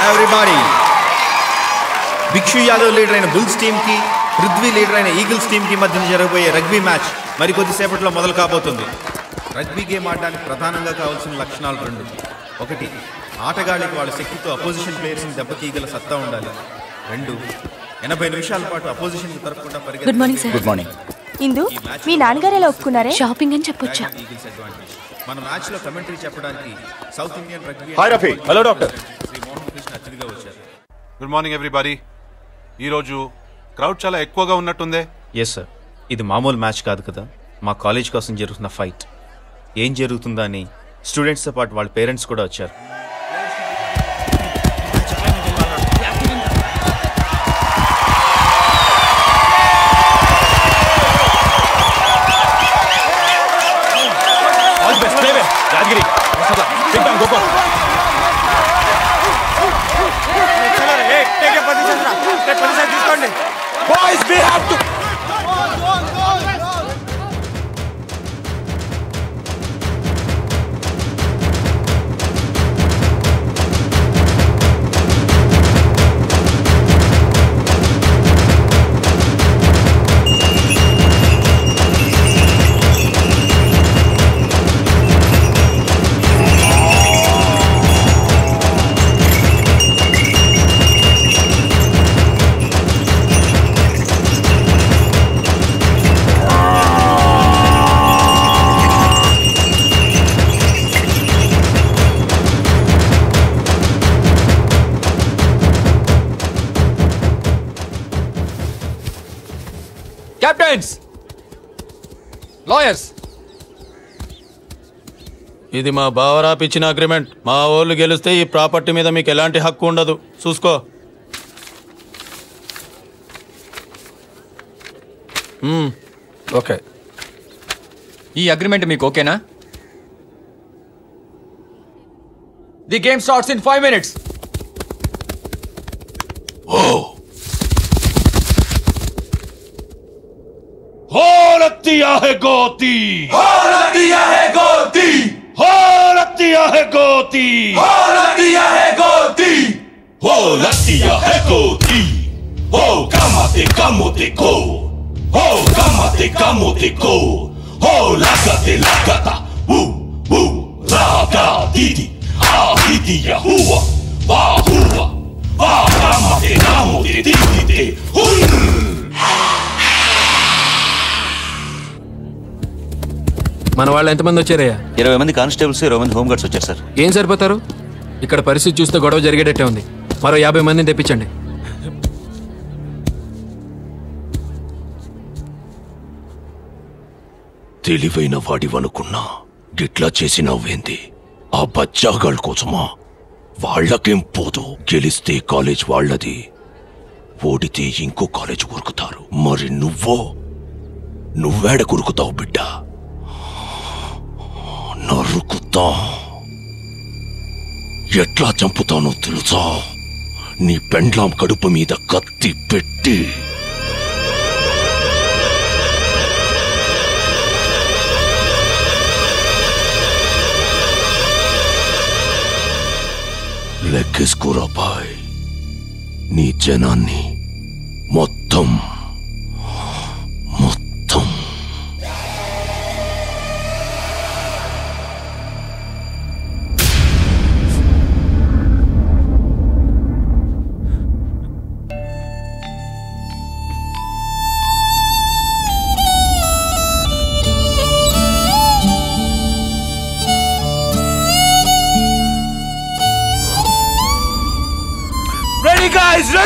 everybody. Bhikshu Yadav leader అయిన Bulls team కి, Prithvi leader అయిన ఈగిల్స్ టీమ్ కి మధ్య జరగబోయే రగ్బీ మ్యాచ్ మరి కొద్దిసేపట్లో మొదలు కాబోతుంది. రగ్బీ గేమ్ ఆడడానికి ప్రధానంగా కావాల్సిన లక్షణాలు రెండు. ఒకటి, ఆటగాళ్ళకి వాళ్ళ శక్తితో అపోజిషన్ ప్లేయర్స్ని దెబ్బతీయగల సత్తా ఉండాలి. రెండు, 80 నిమిషాల పాటు అపోజిషన్ తరపుకుండా పరిగెత్తాలి. Good morning sir. Good morning. Indu, మీ నాన్నగారు ఎలా ఒప్పుకున్నారే? షాపింగ్ అని చెప్పొచ్చా? మన మ్యాచ్ లో కమెంటరీ చెప్పడానికి south Indian rugby hi Rafi. Hello doctor. Shri Mohan Krishna అతిథిగా వచ్చారు. Good morning everybody. ఈరోజు క్రౌడ్ చాలా ఎక్కువగా ఉన్నట్టుందే. ఎస్ సార్, ఇది మామూలు మ్యాచ్ కాదు కదా, మా కాలేజ్ కోసం జరుగుతున్న ఫైట్. ఏం జరుగుతుందా అని స్టూడెంట్స్తో పాటు వాళ్ళ పేరెంట్స్ కూడా వచ్చారు. Boys, we have to. Captains, lawyers, ఇది మా బావరాపు ఇచ్చిన అగ్రిమెంట్. మా వాళ్ళు గెలిస్తే ఈ ప్రాపర్టీ మీద మీకు ఎలాంటి హక్కు ఉండదు. చూసుకో. ఓకే. ఈ అగ్రిమెంట్ మీకు ఓకేనా? The game starts in 5 minutes. दिया है गोती, दिया है गोती, दिया है गोती, दिया है गोती, दिया है गोती. हो कामते कामते को, हो कामते कामते को, हो लागते लागता, रागा दीदी, दीदी या हुआ, कामते कामते दीदी दे, మన వాళ్ళు ఎంతమంది వచ్చారయ్యా? 20 మంది కానిస్టేబుల్స్, 20 మంది హోమ్ గార్డ్స్ వచ్చారు సార్. ఏం సరిపోతారు? ఇక్కడ పరిస్థితి చూస్తే గొడవ జరిగేటట్టే ఉంది. మరో 50 మందిని తెప్పించండి. తెలివైన వాడివనుకున్నా గిట్లా చేసినవ్వేంది? ఆ బచ్చాగాళ్ళ కోసమా? వాళ్ళకేం పోదు. గెలిస్తే కాలేజ్ వాళ్ళది, ఓడితే ఇంకో కాలేజ్ కొరుకుతారు. మరి నువ్వేడ కొరుకుతావు బిడ్డ? నరుకుతా. ఎట్లా చంపుతానో తెలుసా? నీ పెండ్లాం కడుపు మీద కత్తి పెట్టి. లెక్కేసుకోరా బాయ్, నీ జనాన్ని మొత్తం. Ready guys, ready!